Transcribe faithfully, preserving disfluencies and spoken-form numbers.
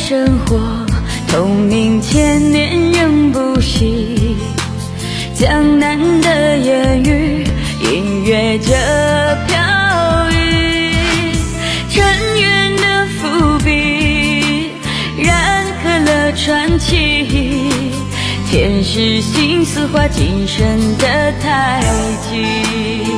生活，同名千年仍不息。江南的烟雨，隐约着飘逸。尘缘的伏笔，染刻了传奇。天使心似画今生的太极。